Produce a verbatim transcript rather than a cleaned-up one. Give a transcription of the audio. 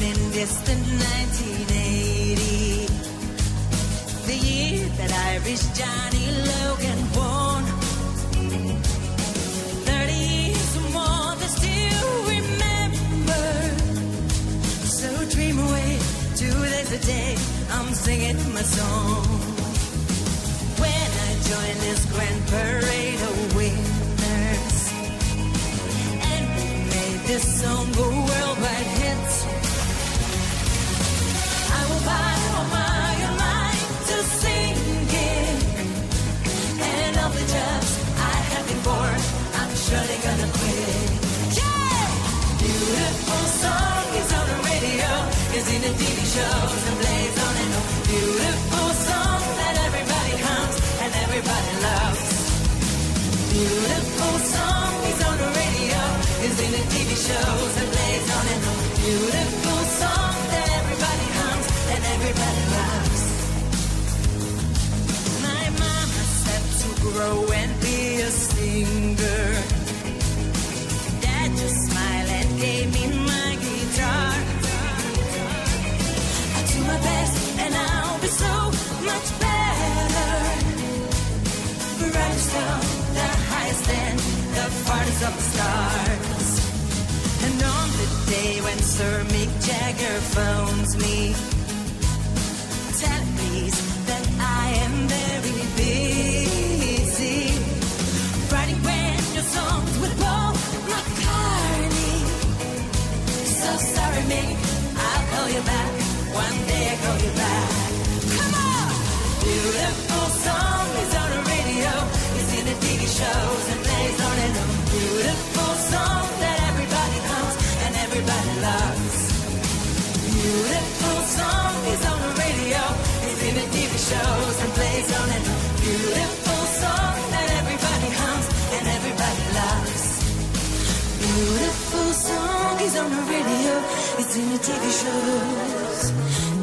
in distant nineteen eighty, the year that Irish Johnny Logan won. Thirty years or more they still remember. So dream away, today's the day I'm singing my song. When I join this grand parade of winners, and we made this song go worldwide hits, I will buy all my life to sing it. And all the jobs I had before, I'm surely gonna quit. Yeah! Beautiful song is on the radio, is in the T V shows and plays on and on. Beautiful song that everybody hums and everybody loves. Beautiful song is on the radio, is in the T V shows and plays on and on. Beautiful song that everybody hums and everybody loves. My mama said to grow and be a singer. Dad just smiled and gave me my guitar. I do my best and I'll be so much better. Brightest star, the highest and the farthest of the stars. And on the day when Sir Mick Jagger phones me, tell him please that I am very busy writing brand new songs with Paul McCartney. So sorry Mick, I'll call you back. One day I'll call you back. Come on! Beautiful song is on the radio, is in the T V shows and plays on and on. Beautiful song that everybody hums and everybody loves. Beautiful song is on the radio, is in the T V shows and plays on and on. Beautiful song that everybody hums and everybody loves. Beautiful song is on the radio, it's in the T V shows